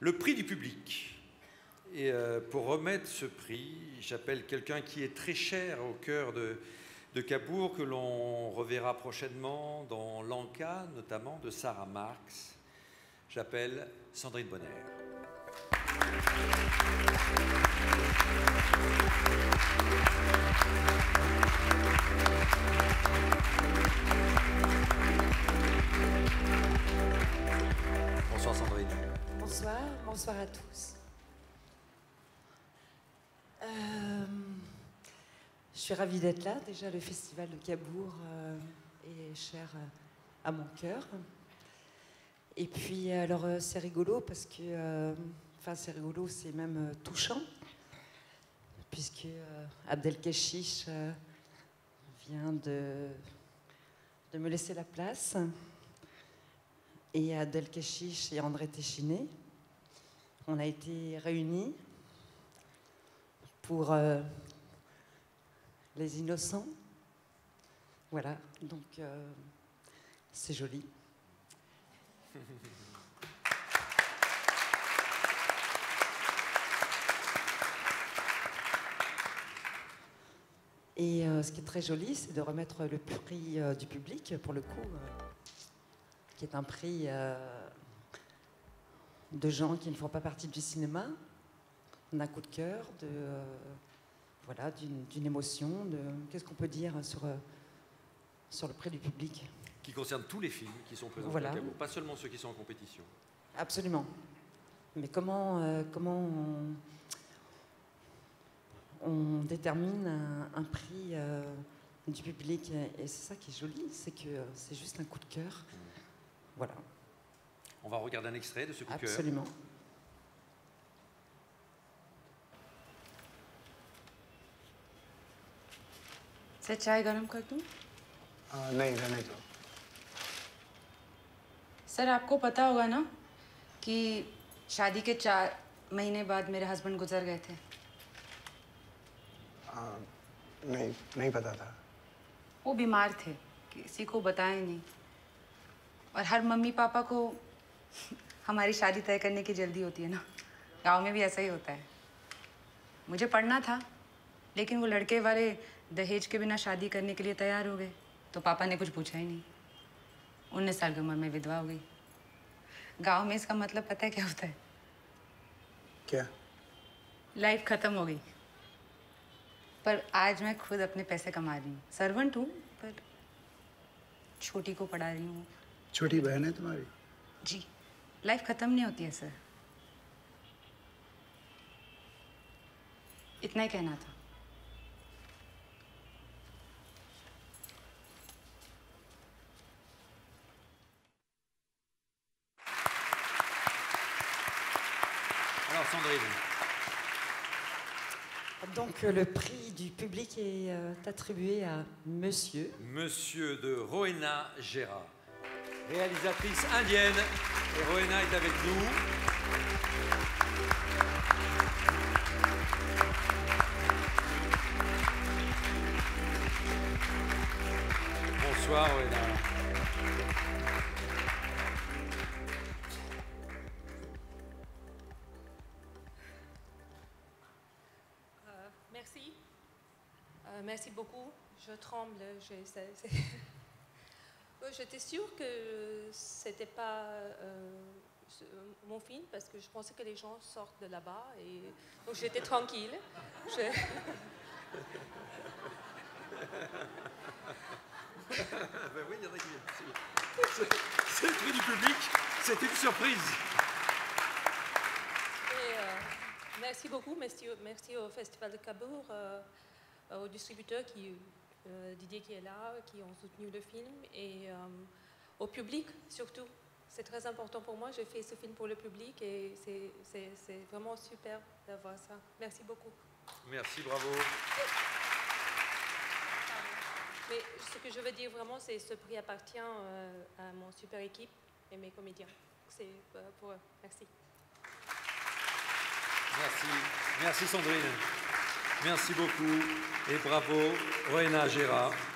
le prix du public. Et pour remettre ce prix, j'appelle quelqu'un qui est très cher au cœur de Cabourg, que l'on reverra prochainement dans L'Anka, notamment de Sarah Marx. J'appelle Sandrine Bonner. Bonsoir Sandrine. Bonsoir, bonsoir à tous. Je suis ravie d'être là. Déjà, le festival de Cabourg est cher à mon cœur. Et puis, alors, c'est rigolo parce que... Enfin, c'est rigolo, c'est même touchant. Puisque Abdelkachiche vient de me laisser la place. Et Abdelkachiche et André Téchiné, on a été réunis pour les innocents. Voilà, donc c'est joli. Et ce qui est très joli, c'est de remettre le prix du public, pour le coup, qui est un prix de gens qui ne font pas partie du cinéma, d'un coup de cœur, voilà, d'une émotion. Qu'est-ce qu'on peut dire sur le prix du public? Qui concerne tous les films qui sont présentés voilà. à Cabourg, pas seulement ceux qui sont en compétition. Absolument. Mais comment on détermine un prix du public? Et c'est ça qui est joli, c'est que c'est juste un coup de cœur. Voilà. On va regarder un extrait de ce coup de cœur. Absolument. Sir चाय गरम कर दूं? नहीं रहने दो। सर आपको पता होगा ना कि शादी के 4 महीने बाद मेरे हस्बैंड गुजर गए थे। नहीं पता था। वो बीमार थे, किसी को बताया नहीं। और हर मम्मी पापा को हमारी शादी तय करने की जल्दी होती है ना। गांव में भी ऐसा ही होता है। मुझे पढ़ना था, लेकिन वो लड़के वाले दहेज के बिना शादी करने के लिए तैयार हो गए, तो पापा ने कुछ पूछा ही नहीं। 19 साल की उम्र में विधवा हो गई। गांव में इसका मतलब पता है क्या होता है? क्या? लाइफ खत्म हो गई। पर आज मैं खुद अपने पैसे कमा रही हूँ। सर्वेंट हूँ, पर छोटी को पढ़ा रही हूँ। छोटी बहन है तुम्हारी? जी, लाइफ खत्म नहीं होती है सर। इतना ही कहना था। Alors Sandrine. Donc le prix du public est attribué à Monsieur. Monsieur de Rowena Gera, réalisatrice indienne. Et Rowena est avec nous. Bonsoir Rowena. Merci. Merci beaucoup. Je tremble. J'étais sûre que c'était pas mon film parce que je pensais que les gens sortent de là-bas et donc j'étais tranquille. Ben oui, il y en a qui viennent. C'est le prix du public. C'est une surprise. Merci beaucoup, merci au Festival de Cabourg, aux distributeurs Didier qui est là, qui ont soutenu le film, et au public surtout. C'est très important pour moi, j'ai fait ce film pour le public et c'est vraiment super d'avoir ça. Merci beaucoup. Merci, bravo. Mais ce que je veux dire vraiment, c'est que ce prix appartient à mon super équipe et mes comédiens. C'est pour eux. Merci. Merci. Merci Sandrine. Merci beaucoup et bravo Rowena Gera.